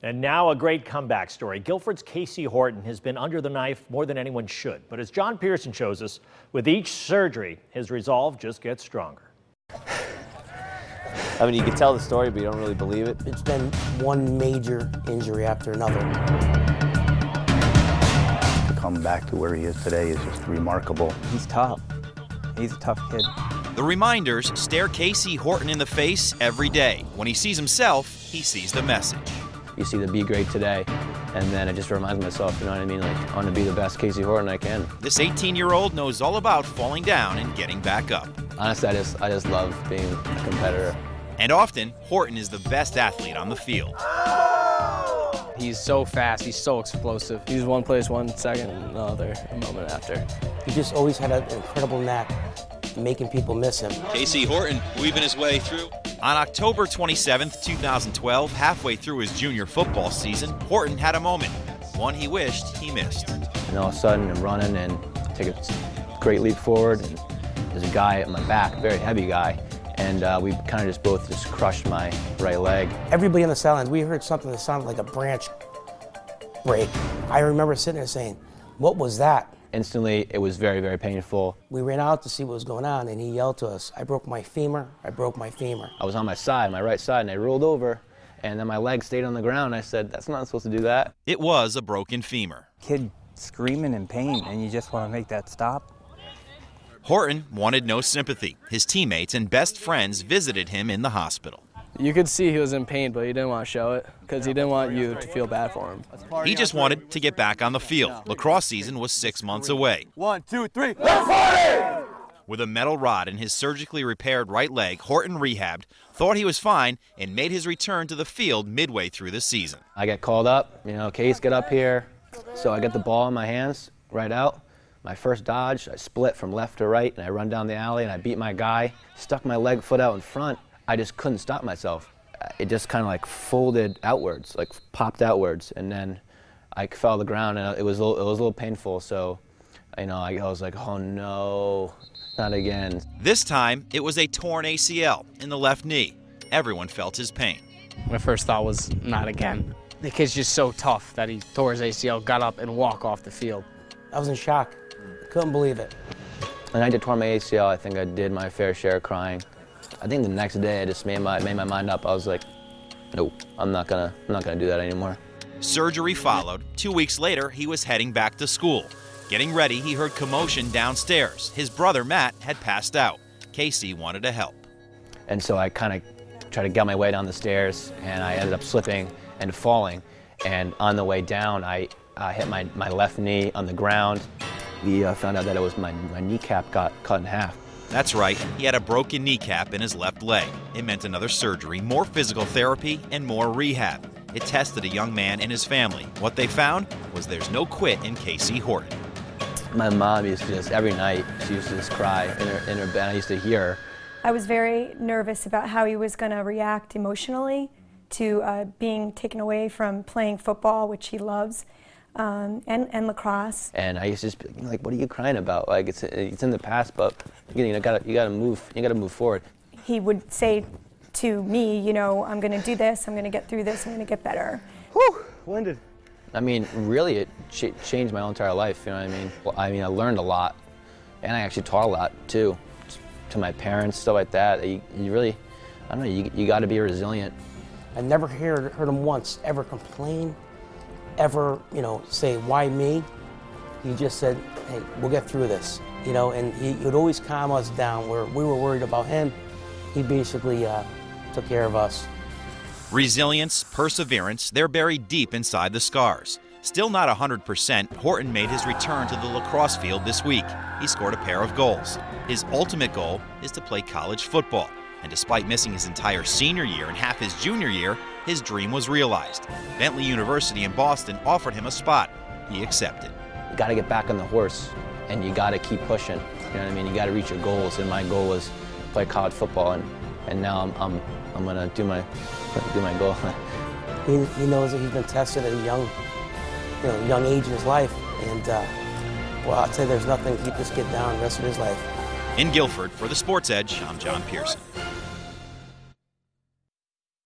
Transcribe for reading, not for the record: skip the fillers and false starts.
And now a great comeback story. Guilford's K.C. Horton has been under the knife more than anyone should. But as John Pierson shows us, with each surgery, his resolve just gets stronger. I mean, you can tell the story, but you don't really believe it. It's been one major injury after another. To come back to where he is today is just remarkable. He's tough. He's a tough kid. The reminders stare K.C. Horton in the face every day. When he sees himself, he sees the message. You see the be great today, and then it just reminds myself, you know what I mean? Like, I want to be the best K.C. Horton I can. This 18-year-old knows all about falling down and getting back up. Honestly, I just love being a competitor. And often, Horton is the best athlete on the field. He's so fast, he's so explosive. He's one place 1 second, and another a moment after. He just always had an incredible knack making people miss him. K.C. Horton weaving his way through. On October 27th, 2012, halfway through his junior football season, Horton had a moment, one he wished he missed. And all of a sudden, I'm running and take a great leap forward, and there's a guy at my back, a very heavy guy, and we kind of both crushed my right leg. Everybody on the sidelines, we heard something that sounded like a branch break. I remember sitting there saying, "What was that?" Instantly, it was very, very painful. We ran out to see what was going on, and he yelled to us, "I broke my femur, I broke my femur." I was on my side, my right side, and I rolled over, and then my leg stayed on the ground. I said, that's not supposed to do that. It was a broken femur. Kid screaming in pain, and you just want to make that stop. Horton wanted no sympathy. His teammates and best friends visited him in the hospital. You could see he was in pain, but he didn't want to show it because he didn't want you to feel bad for him. He just wanted to get back on the field. Lacrosse season was 6 months away. 1, 2, 3. With a metal rod in his surgically repaired right leg, Horton rehabbed, thought he was fine, and made his return to the field midway through the season. I get called up, you know, Case, get up here. So I get the ball in my hands, right out. My first dodge, I split from left to right, and I run down the alley, and I beat my guy, stuck my foot out in front. I just couldn't stop myself. It just kind of like folded outwards, like popped outwards, and then I fell to the ground, and it was a little painful. So, you know, I was like, oh no, not again. This time, it was a torn ACL in the left knee. Everyone felt his pain. My first thought was, not again. The kid's just so tough that he tore his ACL, got up, and walked off the field. I was in shock. Couldn't believe it. And I did tore my ACL. I think I did my fair share of crying. I think the next day I just made my mind up. I was like, nope, I'm not gonna do that anymore. Surgery followed. 2 weeks later, he was heading back to school. Getting ready, he heard commotion downstairs. His brother, Matt, had passed out. K.C. wanted to help. And so I kind of tried to get my way down the stairs, and I ended up slipping and falling. And on the way down, I hit my left knee on the ground. We found out that it was my kneecap got cut in half. That's right, he had a broken kneecap in his left leg. It meant another surgery, more physical therapy, and more rehab. It tested a young man and his family. What they found was there's no quit in K.C. Horton. My mom used to just, every night, she used to just cry in her bed. I used to hear her. I was very nervous about how he was going to react emotionally to being taken away from playing football, which he loves, and lacrosse. And I used to just be like, "What are you crying about? Like it's in the past, but you gotta move forward." He would say to me, you know, "I'm going to do this. I'm going to get through this. I'm going to get better." Whew, winded. I mean, really, it changed my whole entire life. You know what I mean? Well, I learned a lot, and I actually taught a lot too, to my parents, stuff like that. You really, I don't know. You got to be resilient. I never heard him once ever complain, ever, you know, say, "Why me?" He just said, "Hey, we'll get through this," you know, and he would always calm us down. Where we were worried about him, he basically took care of us. Resilience, perseverance, they're buried deep inside the scars. Still not 100%, Horton made his return to the lacrosse field this week. He scored a pair of goals. His ultimate goal is to play college football. And despite missing his entire senior year and half his junior year, his dream was realized. Bentley University in Boston offered him a spot. He accepted. You got to get back on the horse, and you got to keep pushing. You know what I mean? You got to reach your goals, and my goal was play college football, and now I'm gonna do my goal. He knows that he's been tested at a young age in his life, and well, I'll tell you, there's nothing to keep this kid down the rest of his life. In Guilford, for the Sports Edge, I'm John Pierson.